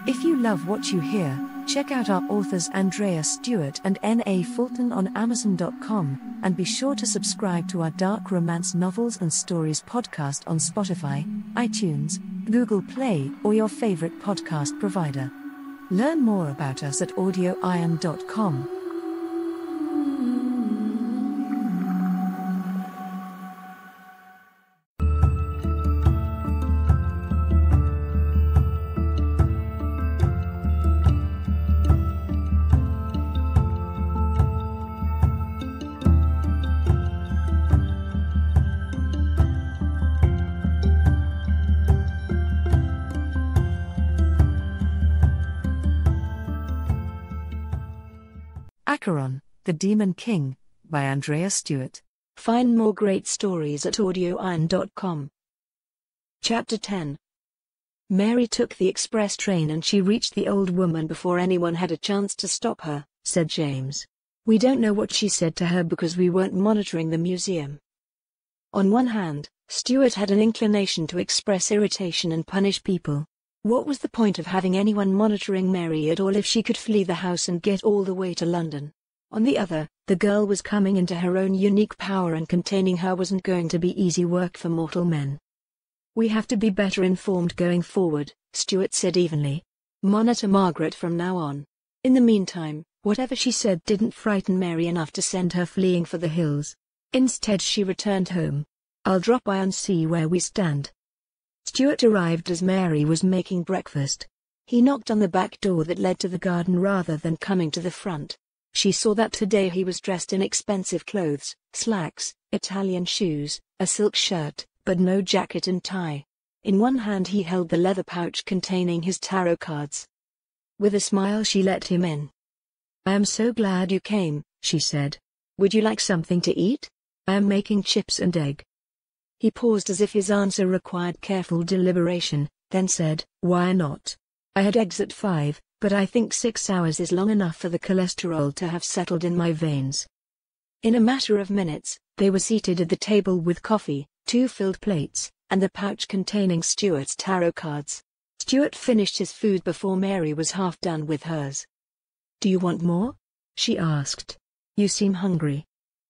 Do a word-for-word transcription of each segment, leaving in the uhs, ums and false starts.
If you love what you hear, check out our authors Andrea Stewart and N A Fulton on Amazon dot com, and be sure to subscribe to our Dark Romance Novels and Stories podcast on Spotify, iTunes, Google Play, or your favorite podcast provider. Learn more about us at audio iron dot com. Acheron, the Demon King, by Andrea Stewart. Find more great stories at audio iron dot com. Chapter ten. Mary took the express train and she reached the old woman before anyone had a chance to stop her, said James. We don't know what she said to her because we weren't monitoring the museum. On one hand, Stewart had an inclination to express irritation and punish people. What was the point of having anyone monitoring Mary at all if she could flee the house and get all the way to London? On the other, the girl was coming into her own unique power and containing her wasn't going to be easy work for mortal men. We have to be better informed going forward, Stewart said evenly. Monitor Margaret from now on. In the meantime, whatever she said didn't frighten Mary enough to send her fleeing for the hills. Instead she returned home. I'll drop by and see where we stand. Stewart arrived as Mary was making breakfast. He knocked on the back door that led to the garden rather than coming to the front. She saw that today he was dressed in expensive clothes, slacks, Italian shoes, a silk shirt, but no jacket and tie. In one hand he held the leather pouch containing his tarot cards. With a smile she let him in. I am so glad you came, she said. Would you like something to eat? I am making chips and egg. He paused as if his answer required careful deliberation, then said, why not? I had eggs at five, but I think six hours is long enough for the cholesterol to have settled in my veins. In a matter of minutes, they were seated at the table with coffee, two filled plates, and the pouch containing Stewart's tarot cards. Stewart finished his food before Mary was half done with hers. Do you want more? She asked. You seem hungry.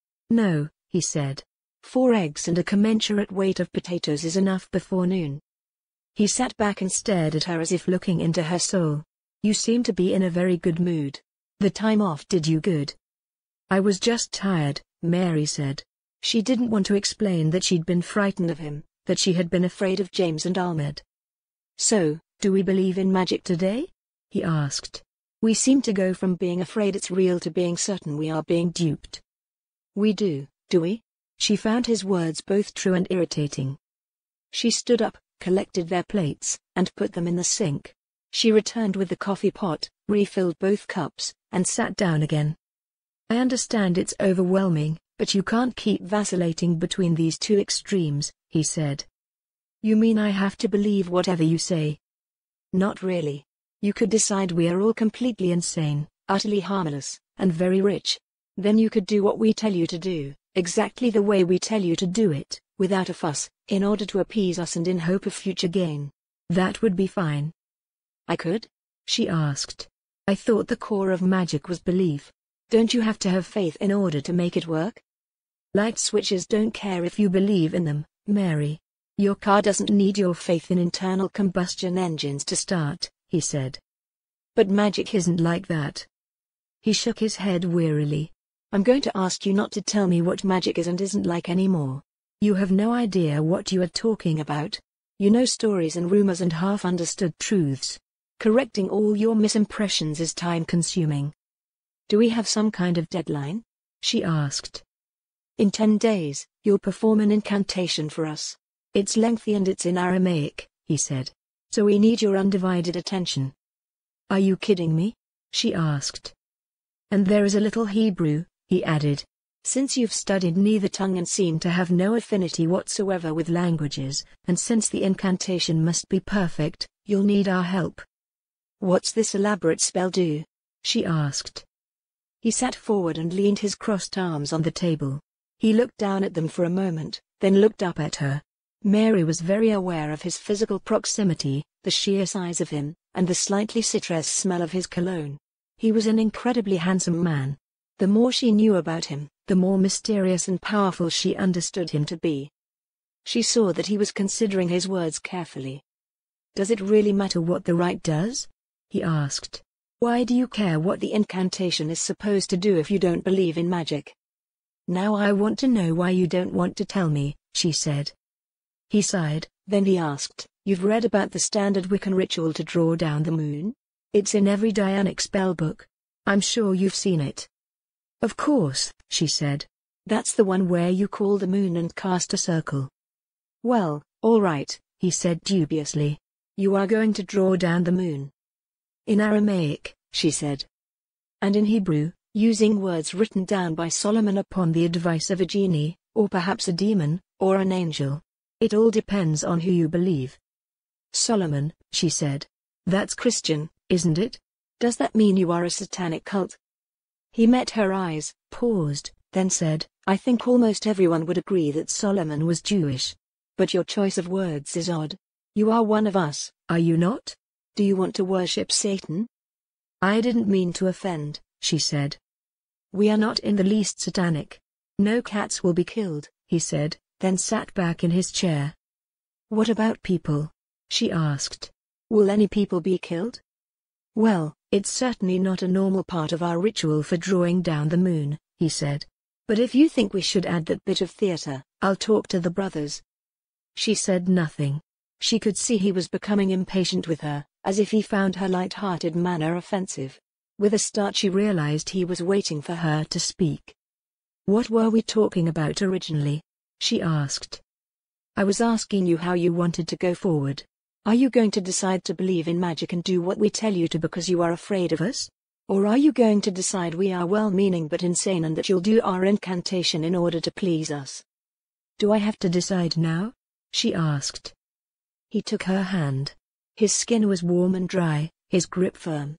No, he said. Four eggs and a commensurate weight of potatoes is enough before noon. He sat back and stared at her as if looking into her soul. You seem to be in a very good mood. The time off did you good. I was just tired, Mary said. She didn't want to explain that she'd been frightened of him, that she had been afraid of James and Ahmed. So, do we believe in magic today? He asked. We seem to go from being afraid it's real to being certain we are being duped. We do, do we? She found his words both true and irritating. She stood up, collected their plates, and put them in the sink. She returned with the coffee pot, refilled both cups, and sat down again. I understand it's overwhelming, but you can't keep vacillating between these two extremes, he said. You mean I have to believe whatever you say? Not really. You could decide we are all completely insane, utterly harmless, and very rich. Then you could do what we tell you to do, exactly the way we tell you to do it, without a fuss, in order to appease us and in hope of future gain. That would be fine. I could? She asked. I thought the core of magic was belief. Don't you have to have faith in order to make it work? Light switches don't care if you believe in them, Mary. Your car doesn't need your faith in internal combustion engines to start, he said. But magic isn't like that. He shook his head wearily. I'm going to ask you not to tell me what magic is and isn't like anymore. You have no idea what you are talking about. You know stories and rumors and half-understood truths. Correcting all your misimpressions is time-consuming. Do we have some kind of deadline? She asked. In ten days, you'll perform an incantation for us. It's lengthy and it's in Aramaic, he said. So we need your undivided attention. Are you kidding me? She asked. And there is a little Hebrew, he added. Since you've studied neither tongue and seem to have no affinity whatsoever with languages, and since the incantation must be perfect, you'll need our help. What's this elaborate spell do? She asked. He sat forward and leaned his crossed arms on the table. He looked down at them for a moment, then looked up at her. Mary was very aware of his physical proximity, the sheer size of him, and the slightly citrus smell of his cologne. He was an incredibly handsome man. The more she knew about him, the more mysterious and powerful she understood him to be. She saw that he was considering his words carefully. "Does it really matter what the rite does?" he asked. "Why do you care what the incantation is supposed to do if you don't believe in magic?" "Now I want to know why you don't want to tell me," she said. He sighed, then he asked, "You've read about the standard Wiccan ritual to draw down the moon? It's in every Dianic spellbook. I'm sure you've seen it." "Of course," she said. "That's the one where you call the moon and cast a circle." "Well, all right," he said dubiously. "You are going to draw down the moon." "In Aramaic," she said. "And in Hebrew, using words written down by Solomon upon the advice of a genie, or perhaps a demon, or an angel. It all depends on who you believe." "Solomon," she said. "That's Christian, isn't it? Does that mean you are a satanic cult?" He met her eyes, paused, then said, "I think almost everyone would agree that Solomon was Jewish. But your choice of words is odd. You are one of us, are you not? Do you want to worship Satan?" "I didn't mean to offend," she said. "We are not in the least satanic. No cats will be killed," he said, then sat back in his chair. "What about people?" she asked. "Will any people be killed?" "Well, it's certainly not a normal part of our ritual for drawing down the moon," he said. "But if you think we should add that bit of theater, I'll talk to the brothers." She said nothing. She could see he was becoming impatient with her, as if he found her light-hearted manner offensive. With a start she realized he was waiting for her to speak. "What were we talking about originally?" she asked. "I was asking you how you wanted to go forward. Are you going to decide to believe in magic and do what we tell you to because you are afraid of us? Or are you going to decide we are well-meaning but insane and that you'll do our incantation in order to please us?" "Do I have to decide now?" she asked. He took her hand. His skin was warm and dry, his grip firm.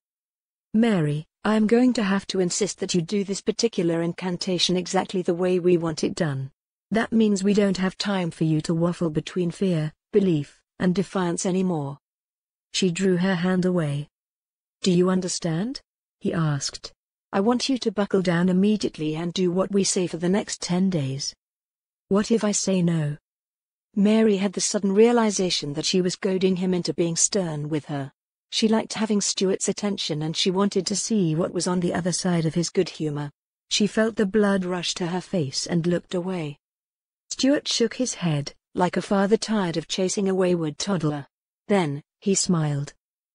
"Mary, I am going to have to insist that you do this particular incantation exactly the way we want it done. That means we don't have time for you to waffle between fear, belief, and defiance anymore." She drew her hand away. "Do you understand?" he asked. "I want you to buckle down immediately and do what we say for the next ten days. What if I say no?" Mary had the sudden realization that she was goading him into being stern with her. She liked having Stuart's attention and she wanted to see what was on the other side of his good humor. She felt the blood rush to her face and looked away. Stuart shook his head, like a father tired of chasing a wayward toddler. Then, he smiled.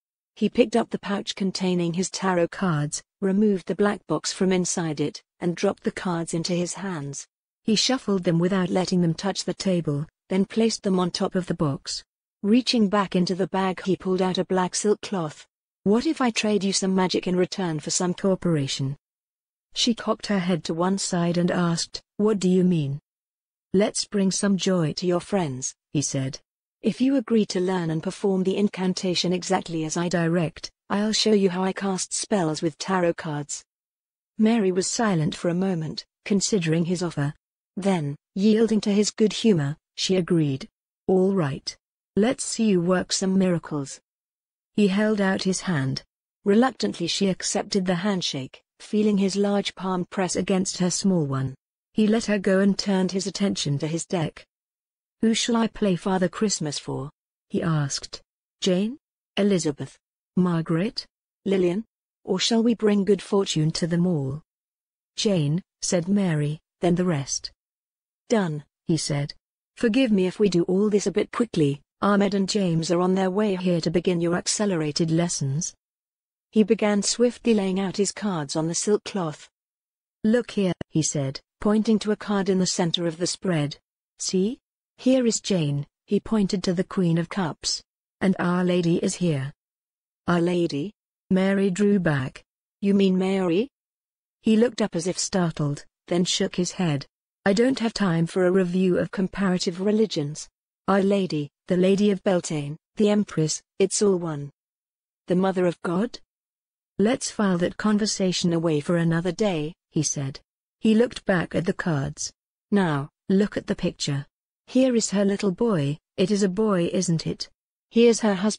He picked up the pouch containing his tarot cards, removed the black box from inside it, and dropped the cards into his hands. He shuffled them without letting them touch the table, then placed them on top of the box. Reaching back into the bag he pulled out a black silk cloth. "What if I trade you some magic in return for some cooperation?" She cocked her head to one side and asked, "What do you mean?" "Let's bring some joy to your friends," he said. "If you agree to learn and perform the incantation exactly as I direct, I'll show you how I cast spells with tarot cards." Mary was silent for a moment, considering his offer. Then, yielding to his good humor, she agreed. "All right. Let's see you work some miracles." He held out his hand. Reluctantly she accepted the handshake, feeling his large palm press against her small one. He let her go and turned his attention to his deck. "Who shall I play Father Christmas for?" he asked. "Jane? Elizabeth? Margaret? Lillian? Or shall we bring good fortune to them all?" "Jane," said Mary, "then the rest." "Done," he said. "Forgive me if we do all this a bit quickly. Ahmed and James are on their way here to begin your accelerated lessons." He began swiftly laying out his cards on the silk cloth. "Look here," he said, pointing to a card in the center of the spread. "See? Here is Jane," he pointed to the Queen of Cups. "And Our Lady is here." "Our Lady?" Mary drew back. "You mean Mary?" He looked up as if startled, then shook his head. "I don't have time for a review of comparative religions. Our Lady, the Lady of Beltane, the Empress, it's all one." "The Mother of God?" "Let's file that conversation away for another day," he said. He looked back at the cards. "Now, look at the picture. Here is her little boy, it is a boy, isn't it? Here's her husband,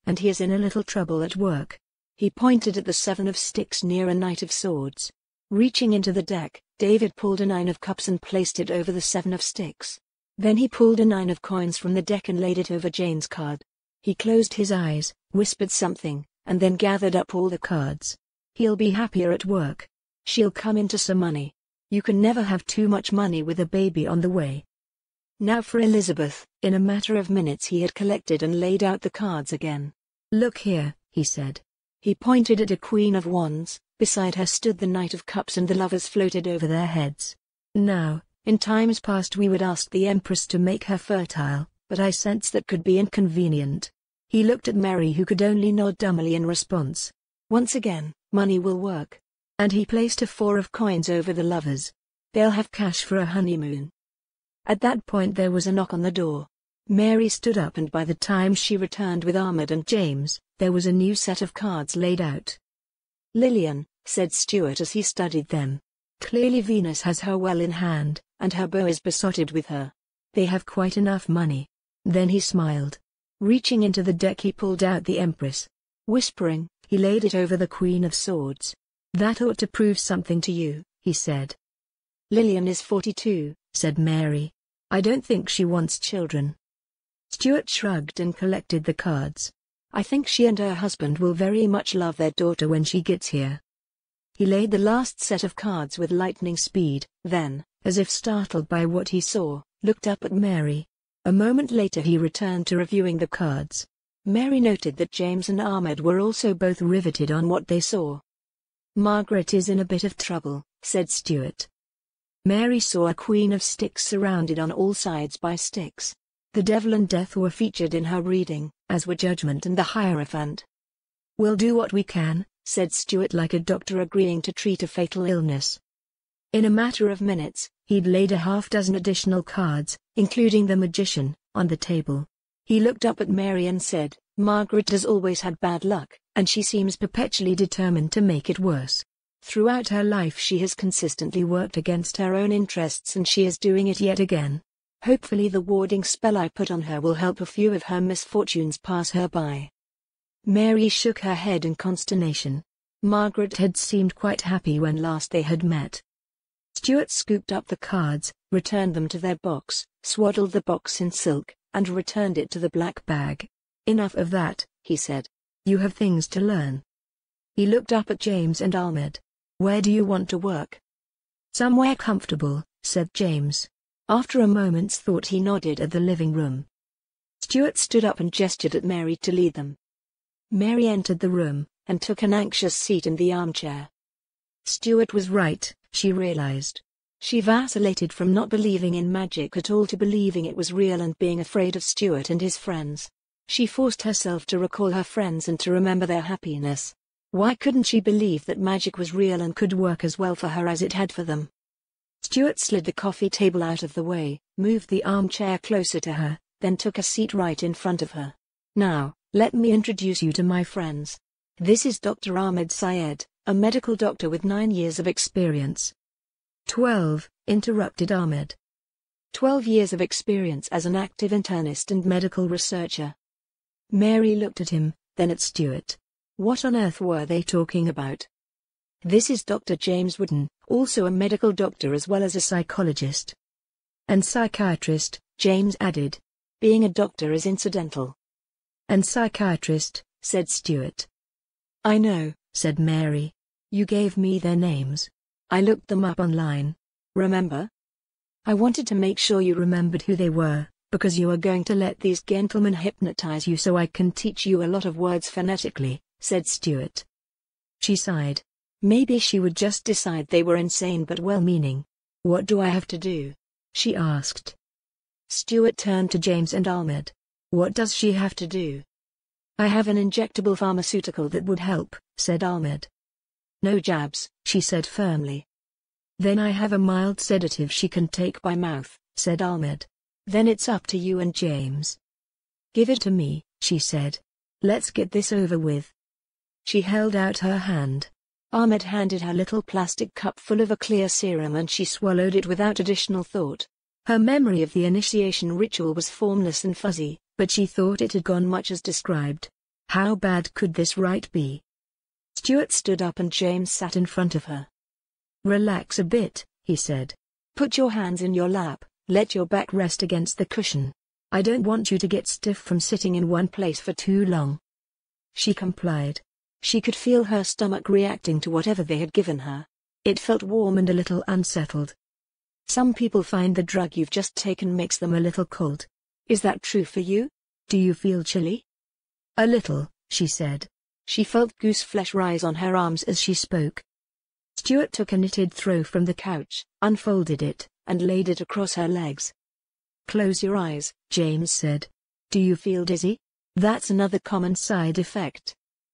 and he is in a little trouble at work." He pointed at the seven of sticks near a knight of swords. Reaching into the deck, David pulled a nine of cups and placed it over the seven of sticks. Then he pulled a nine of coins from the deck and laid it over Jane's card. He closed his eyes, whispered something, and then gathered up all the cards. "He'll be happier at work. She'll come into some money. You can never have too much money with a baby on the way." Now for Elizabeth. In a matter of minutes he had collected and laid out the cards again. "Look here," he said. He pointed at a Queen of Wands. Beside her stood the Knight of Cups and the lovers floated over their heads. "Now, in times past we would ask the Empress to make her fertile, but I sense that could be inconvenient." He looked at Mary, who could only nod dumbly in response. "Once again, money will work." And he placed a four of coins over the lovers. "They'll have cash for a honeymoon." At that point there was a knock on the door. Mary stood up, and by the time she returned with Ahmed and James, there was a new set of cards laid out. "Lillian," said Stuart as he studied them. "Clearly Venus has her well in hand, and her beau is besotted with her. They have quite enough money." Then he smiled. Reaching into the deck he pulled out the Empress. Whispering, he laid it over the Queen of Swords. "That ought to prove something to you," he said. "Lillian is forty-two, said Mary. "I don't think she wants children." Stuart shrugged and collected the cards. "I think she and her husband will very much love their daughter when she gets here." He laid the last set of cards with lightning speed, then, as if startled by what he saw, looked up at Mary. A moment later he returned to reviewing the cards. Mary noted that James and Ahmed were also both riveted on what they saw. "Margaret is in a bit of trouble," said Stuart. Mary saw a Queen of Sticks surrounded on all sides by sticks. The Devil and Death were featured in her reading, as were Judgment and the Hierophant. "We'll do what we can," said Stuart, like a doctor agreeing to treat a fatal illness. In a matter of minutes, he'd laid a half dozen additional cards, including the Magician, on the table. He looked up at Mary and said, "Margaret has always had bad luck, and she seems perpetually determined to make it worse. Throughout her life she has consistently worked against her own interests, and she is doing it yet again. Hopefully the warding spell I put on her will help a few of her misfortunes pass her by." Mary shook her head in consternation. Margaret had seemed quite happy when last they had met. Stuart scooped up the cards, returned them to their box, swaddled the box in silk, and returned it to the black bag. "Enough of that," he said. "You have things to learn." He looked up at James and Ahmed. "Where do you want to work?" "Somewhere comfortable," said James. After a moment's thought he nodded at the living room. Stuart stood up and gestured at Mary to lead them. Mary entered the room, and took an anxious seat in the armchair. Stuart was right, she realized. She vacillated from not believing in magic at all to believing it was real and being afraid of Stuart and his friends. She forced herself to recall her friends and to remember their happiness. Why couldn't she believe that magic was real and could work as well for her as it had for them? Stuart slid the coffee table out of the way, moved the armchair closer to her, then took a seat right in front of her. "Now, let me introduce you to my friends. This is Doctor Ahmed Syed, a medical doctor with nine years of experience." Twelve, interrupted Ahmed. Twelve years of experience as an active internist and medical researcher. Mary looked at him, then at Stuart. What on earth were they talking about? "This is Doctor James Wooden, also a medical doctor as well as a psychologist." "And psychiatrist," James added. "Being a doctor is incidental." "And psychiatrist," said Stuart. "I know," said Mary. "You gave me their names. I looked them up online. Remember? I wanted to make sure you remembered who they were, because you are going to let these gentlemen hypnotize you so I can teach you a lot of words phonetically," said Stuart. She sighed. Maybe she would just decide they were insane but well-meaning. "What do I have to do?" she asked. Stuart turned to James and Ahmed. "What does she have to do?" "I have an injectable pharmaceutical that would help," said Ahmed. "No jabs," she said firmly. "Then I have a mild sedative she can take by mouth," said Ahmed. "Then it's up to you and James." "Give it to me," she said. "Let's get this over with." She held out her hand. Ahmed handed her little plastic cup full of a clear serum and she swallowed it without additional thought. Her memory of the initiation ritual was formless and fuzzy, but she thought it had gone much as described. How bad could this right be? Stuart stood up and James sat in front of her. Relax a bit, he said. Put your hands in your lap, let your back rest against the cushion. I don't want you to get stiff from sitting in one place for too long. She complied. She could feel her stomach reacting to whatever they had given her. It felt warm and a little unsettled. Some people find the drug you've just taken makes them a little cold. Is that true for you? Do you feel chilly? A little, she said. She felt goose flesh rise on her arms as she spoke. Stuart took a knitted throw from the couch, unfolded it, and laid it across her legs. Close your eyes, James said. Do you feel dizzy? That's another common side effect.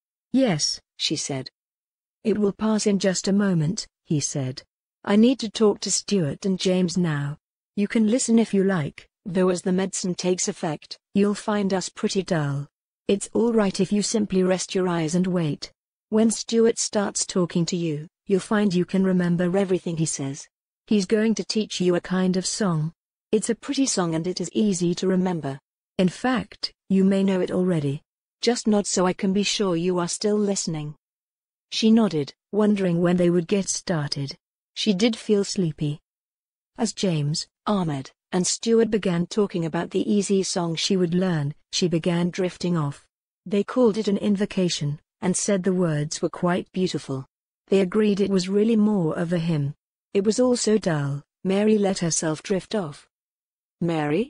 Yes, she said. It will pass in just a moment, he said. I need to talk to Stuart and James now. You can listen if you like, though as the medicine takes effect, you'll find us pretty dull. It's all right if you simply rest your eyes and wait. When Stuart starts talking to you, you'll find you can remember everything he says. He's going to teach you a kind of song. It's a pretty song and it is easy to remember. In fact, you may know it already. Just nod so I can be sure you are still listening. She nodded, wondering when they would get started. She did feel sleepy. As James, Ahmed, and Stuart began talking about the easy song she would learn, she began drifting off. They called it an invocation, and said the words were quite beautiful. They agreed it was really more of a hymn. It was all so dull, Mary let herself drift off. Mary?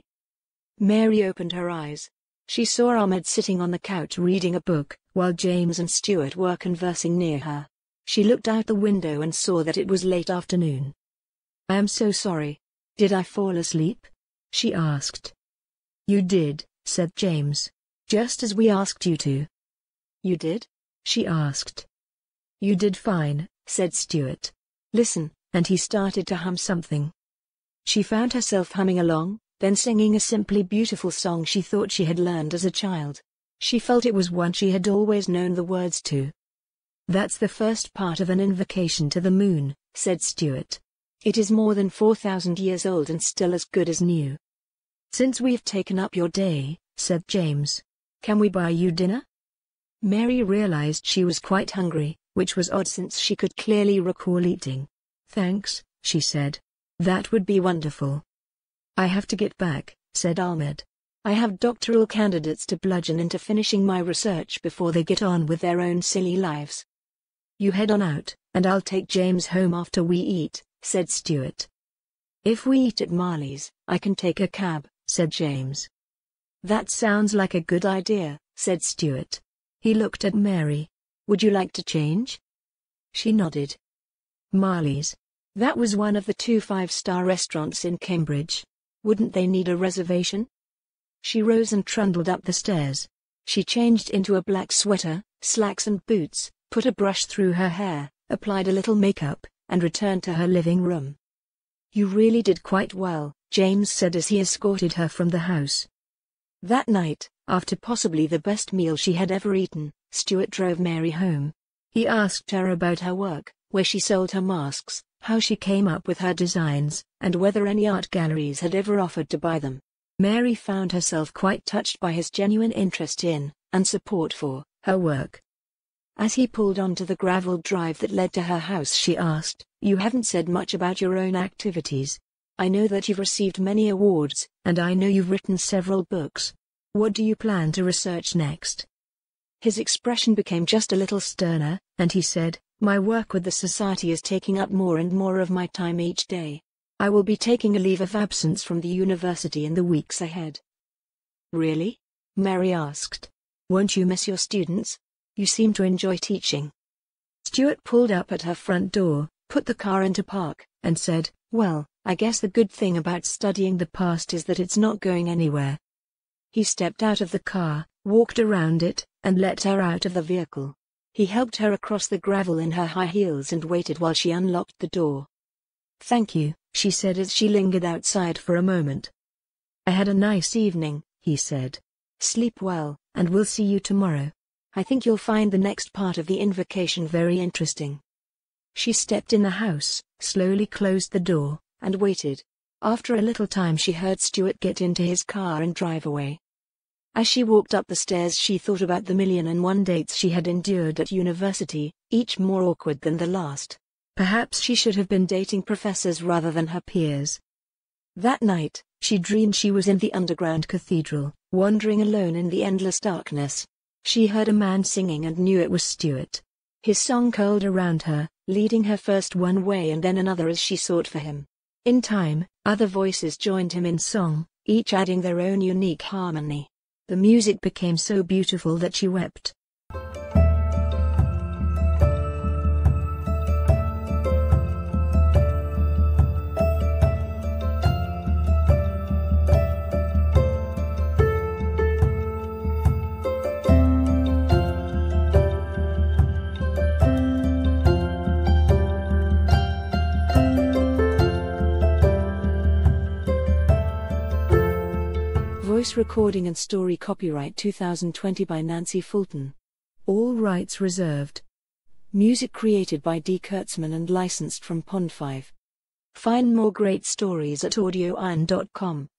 Mary opened her eyes. She saw Ahmed sitting on the couch reading a book, while James and Stuart were conversing near her. She looked out the window and saw that it was late afternoon. I am so sorry. Did I fall asleep? She asked. You did, said James. Just as we asked you to. You did? She asked. You did fine, said Stuart. Listen, and he started to hum something. She found herself humming along, then singing a simply beautiful song she thought she had learned as a child. She felt it was one she had always known the words to. That's the first part of an invocation to the moon, said Stuart. It is more than four thousand years old and still as good as new. Since we've taken up your day, said James, can we buy you dinner? Mary realized she was quite hungry, which was odd since she could clearly recall eating. Thanks, she said. That would be wonderful. I have to get back, said Ahmed. I have doctoral candidates to bludgeon into finishing my research before they get on with their own silly lives. You head on out, and I'll take James home after we eat, said Stuart. If we eat at Marley's, I can take a cab, said James. That sounds like a good idea, said Stuart. He looked at Mary. Would you like to change? She nodded. Marley's. That was one of the two five-star restaurants in Cambridge. Wouldn't they need a reservation? She rose and trundled up the stairs. She changed into a black sweater, slacks and boots, put a brush through her hair, applied a little makeup, and returned to her living room. You really did quite well, James said as he escorted her from the house. That night, after possibly the best meal she had ever eaten, Stuart drove Mary home. He asked her about her work, where she sold her masks, how she came up with her designs, and whether any art galleries had ever offered to buy them. Mary found herself quite touched by his genuine interest in, and support for, her work. As he pulled onto the gravel drive that led to her house, she asked, You haven't said much about your own activities. I know that you've received many awards, and I know you've written several books. What do you plan to research next? His expression became just a little sterner, and he said, My work with the Society is taking up more and more of my time each day. I will be taking a leave of absence from the university in the weeks ahead. Really? Mary asked. Won't you miss your students? You seem to enjoy teaching. Stuart pulled up at her front door, put the car into park, and said, Well, I guess the good thing about studying the past is that it's not going anywhere. He stepped out of the car, walked around it, and let her out of the vehicle. He helped her across the gravel in her high heels and waited while she unlocked the door. Thank you, she said as she lingered outside for a moment. I had a nice evening, he said. Sleep well, and we'll see you tomorrow. I think you'll find the next part of the invocation very interesting. She stepped in the house, slowly closed the door, and waited. After a little time she heard Stuart get into his car and drive away. As she walked up the stairs, she thought about the million and one dates she had endured at university, each more awkward than the last. Perhaps she should have been dating professors rather than her peers. That night, she dreamed she was in the underground cathedral, wandering alone in the endless darkness. She heard a man singing and knew it was Stuart. His song curled around her, leading her first one way and then another as she sought for him. In time, other voices joined him in song, each adding their own unique harmony. The music became so beautiful that she wept. Voice recording and story copyright two thousand twenty by Nancy Fulton. All rights reserved. Music created by D. Kurtzman and licensed from Pond five. Find more great stories at audio iron dot com.